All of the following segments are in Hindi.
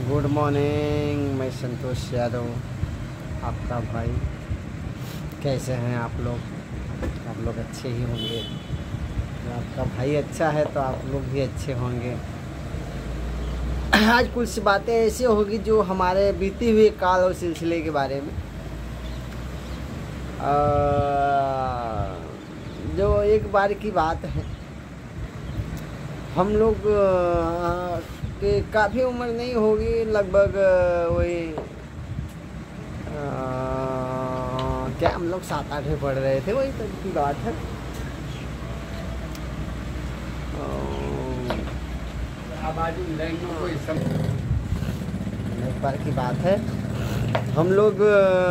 गुड मॉर्निंग, मैं संतोष यादव आपका भाई। कैसे हैं आप लोग? आप लोग अच्छे ही होंगे। तो आपका भाई अच्छा है तो आप लोग भी अच्छे होंगे। आज कुछ बातें ऐसी होगी जो हमारे बीती हुए काल और सिलसिले के बारे में। जो एक बार की बात है, हम लोग के काफ़ी उम्र नहीं होगी, लगभग वही क्या हम लोग 7-8 में पढ़ रहे थे, वही तक की बात है। एक बार की बात है, हम लोग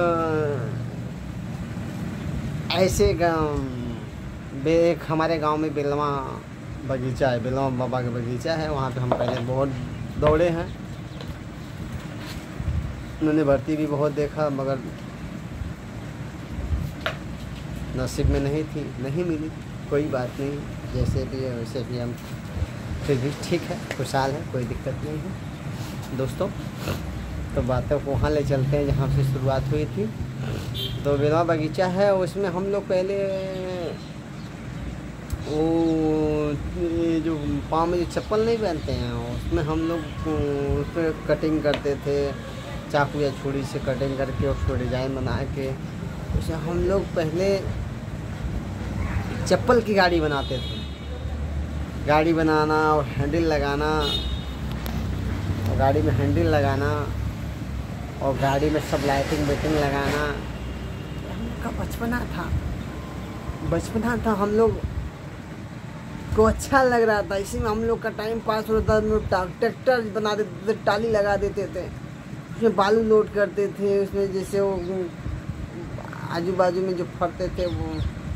ऐसे एक हमारे गांव में बेलवा बगीचा है, बेलवा बाबा का बगीचा है। वहाँ पे हम पहले बहुत दौड़े हैं। उन्होंने भर्ती भी बहुत देखा, मगर नसीब में नहीं थी, नहीं मिली। कोई बात नहीं, जैसे भी है वैसे भी हम फिर भी ठीक है, खुशहाल है, कोई दिक्कत नहीं है दोस्तों। तो बातों को वहाँ ले चलते हैं जहाँ से शुरुआत हुई थी। तो बेलवा बगीचा है, उसमें हम लोग पहले वो जो पाँव में जो चप्पल नहीं पहनते हैं, उसमें हम लोग उस पर कटिंग करते थे, चाकू या छुरी से कटिंग करके उसको डिज़ाइन बना के उसे हम लोग पहले चप्पल की गाड़ी बनाते थे। गाड़ी बनाना और हैंडल लगाना, और गाड़ी में हैंडल लगाना, और गाड़ी में सब लाइटिंग वाइटिंग लगाना। हम लोग का बचपना था। हम लोग को अच्छा लग रहा था, इसी में हम लोग का टाइम पास होता था। ट्रैक्टर बना देते थे, टाली लगा देते थे, उसमें बालू लोड करते थे। उसमें जैसे वो आजू बाजू में जो फरते थे वो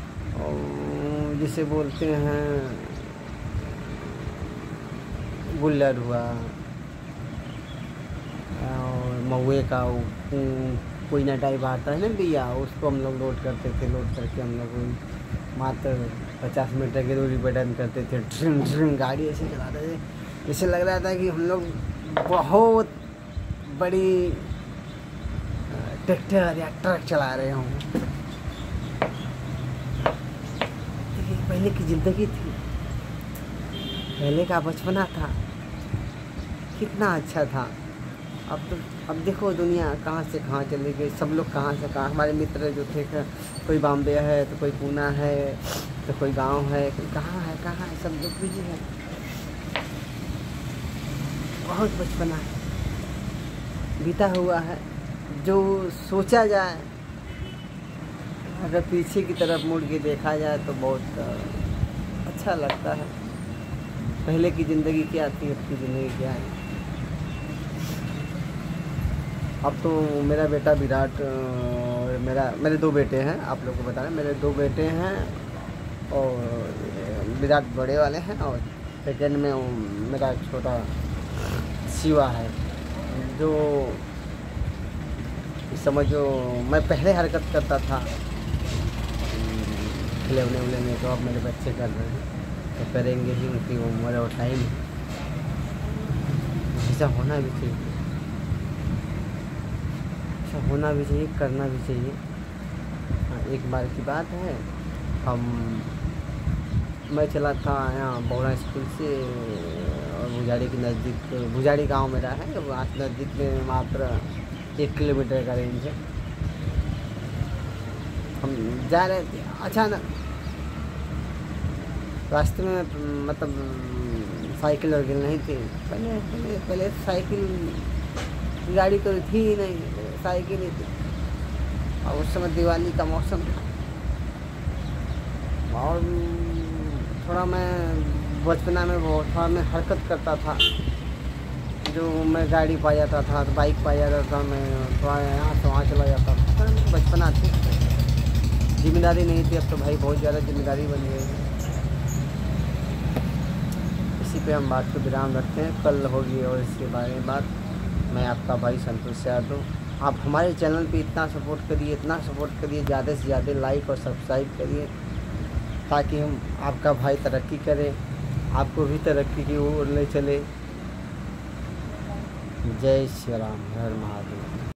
जिसे बोलते हैं गुल्लर हुआ, और महुए का कोई ना टाइप आता है ना भैया, उसको हम लोग लोड करते थे। लोड करके हम लोग मात्र 50 मीटर की दूरी पर डन करते थे। ड्रिंग गाड़ी ऐसे चलाते थे, जैसे लग रहा था कि हम लोग बहुत बड़ी ट्रैक्टर या ट्रक चला रहे हों। पहले की ज़िंदगी थी, पहले का बचपना था, कितना अच्छा था। अब देखो दुनिया कहाँ से कहाँ चली गई, सब लोग कहाँ से कहाँ। हमारे मित्र जो थे, कोई बॉम्बे है तो कोई पूना है तो कोई गांव है, कोई कहाँ है, सब लोग बिजी हैं। बहुत बचपना है बीता हुआ है, जो सोचा जाए, अगर पीछे की तरफ मुड़ के देखा जाए तो बहुत अच्छा लगता है। पहले की ज़िंदगी क्या थी, अब की ज़िंदगी क्या है। अब तो मेरा बेटा विराट, मेरे 2 बेटे हैं, आप लोगों को बता रहे हैं, मेरे 2 बेटे हैं, और विराट बड़े वाले हैं, और सेकेंड में मेरा छोटा शिवा है। जो समझो मैं पहले हरकत करता था खिलौने में, तो अब मेरे बच्चे कर रहे हैं, तो करेंगे ही, उनकी उम्र और टाइम। ऐसा होना भी चाहिए, होना भी चाहिए, करना भी चाहिए। हाँ, एक बार की बात है, मैं चला था यहाँ बौड़ा स्कूल से, और भुजाड़ी के नज़दीक, भुजाड़ी गांव मेरा है, वहाँ नज़दीक में मात्र 1 किलोमीटर का रेंज है। हम जा रहे थे, अचानक रास्ते में, मतलब साइकिल वगैरह नहीं थी। पहले साइकिल गाड़ी तो थी ही नहीं, साइकिल ही थी। और उस समय दिवाली का मौसम था, और थोड़ा मैं बचपना में थोड़ा मैं हरकत करता था। जो मैं गाड़ी पा जाता था तो बाइक पा जाता था, मैं थोड़ा यहाँ से वहाँ चला जाता था। बचपना थी, जिम्मेदारी नहीं थी। अब तो भाई बहुत ज़्यादा जिम्मेदारी बन गई है। इसी पे हम बात को विराम रखते हैं, कल होगी और इसके बारे में बात। मैं आपका भाई संतोष यादव। आप हमारे चैनल पे इतना सपोर्ट करिए, ज़्यादा से ज़्यादा लाइक और सब्सक्राइब करिए, ताकि हम आपका भाई तरक्की करे, आपको भी तरक्की की ओर ले चले। जय श्री राम, हर हर महादेव।